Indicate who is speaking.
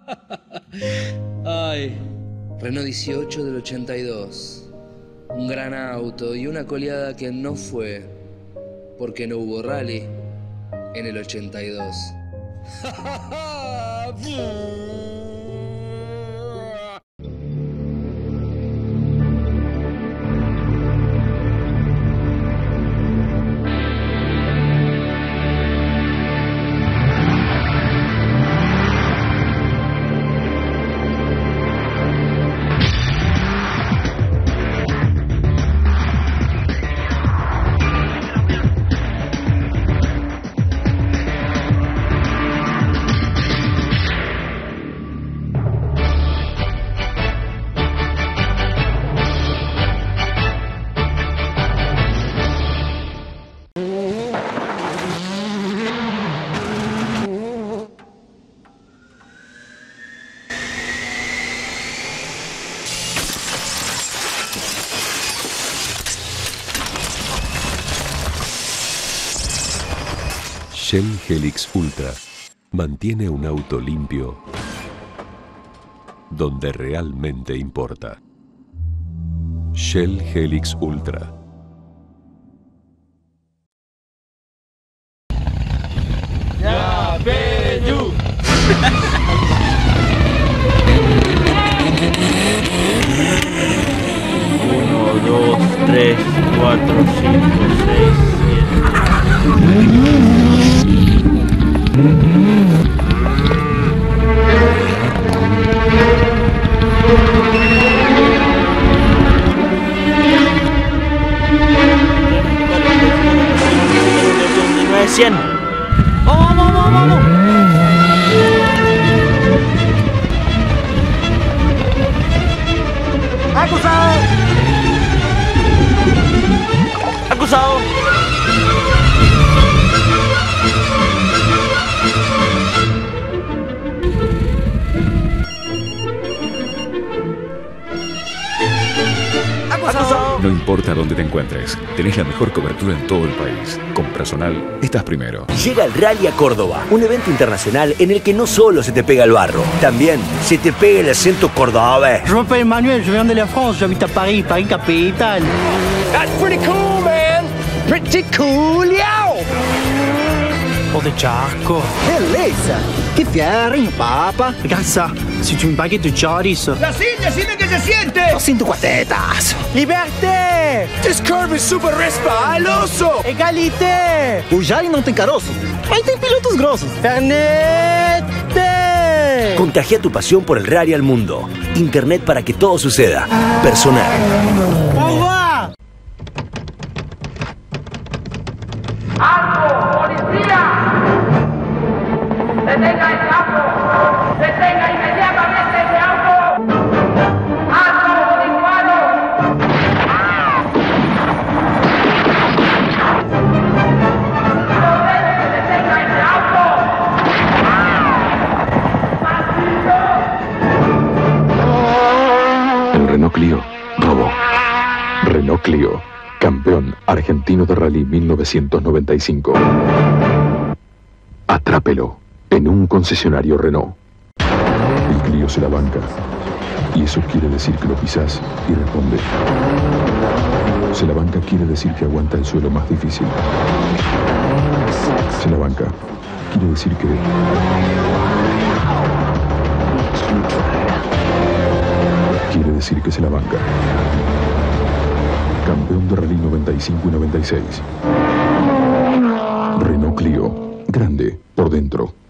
Speaker 1: Ay, Renault 18 del 82. Un gran auto y una coleada que no fue, porque no hubo rally en el 82.
Speaker 2: Shell Helix Ultra mantiene un auto limpio donde realmente importa. Shell Helix Ultra.
Speaker 3: ¡Ya, Bellu! Uno, dos, tres, cuatro, cinco, seis, siete. ¡100! ¡Vamos, vamos, vamos, vamos! ¡Acusado! ¡Acusado!
Speaker 2: No importa dónde te encuentres, tenés la mejor cobertura en todo el país. Con Personal, estás primero.
Speaker 4: Llega el Rally a Córdoba, un evento internacional en el que no solo se te pega el barro, también se te pega el acento cordobés.
Speaker 5: Je m'appelle Emmanuel, je viens de la France, j'habite à Paris, Paris capitale.
Speaker 4: That's pretty cool, man! Pretty cool, yo!
Speaker 5: Pour des charcos.
Speaker 6: Beleza! Que fierrinho, papa!
Speaker 5: Regarde ça, c'est une baguette de choris.
Speaker 6: Decime que se siente! 240.
Speaker 5: Liberté!
Speaker 6: This curve is super resbaloso!
Speaker 5: Égalité!
Speaker 6: O Jari não tem caroço, mas tem pilotos grossos.
Speaker 5: Fernete!
Speaker 4: Contagia tu pasión por el rally al mundo. Internet para que todo suceda. Personal.
Speaker 5: Au revoir!
Speaker 7: ¡Alto! ¡Policía! ¡Detenga ese auto! ¡Detenga inmediatamente ese auto! ¡Alto! ¡Disparo! ¡Ordene que detenga ese auto!
Speaker 8: El Renault Clio robó. Renault Clio, campeón argentino de rally 1995. Atrápelo en un concesionario Renault. El Clio se la banca. Y eso quiere decir que lo pisás y responde. Se la banca quiere decir que aguanta el suelo más difícil. Se la banca quiere decir que... quiere decir que se la banca. Campeón de rally 95 y 96. Renault Clio, grande por dentro.